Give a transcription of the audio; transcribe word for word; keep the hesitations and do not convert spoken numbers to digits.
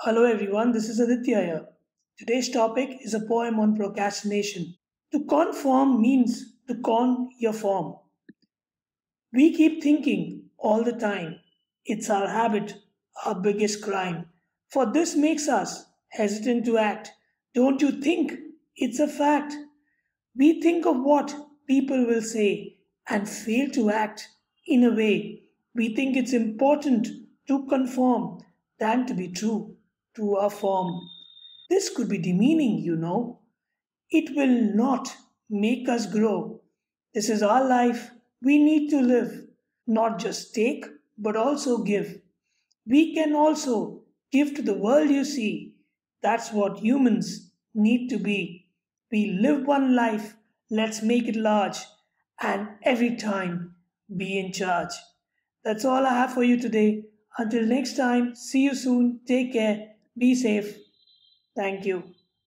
Hello everyone, this is Aditya here. Today's topic is a poem on procrastination. To conform means to con your form. We keep thinking all the time. It's our habit, our biggest crime. For this makes us hesitant to act. Don't you think it's a fact? We think of what people will say and fail to act in a way. We think it's important to conform than to be true to our form. This could be demeaning, you know. It will not make us grow. This is our life. We need to live, not just take, but also give. We can also give to the world, you see. That's what humans need to be. We live one life, let's make it large, and every time be in charge. That's all I have for you today. Until next time, see you soon. Take care. Be safe. Thank you.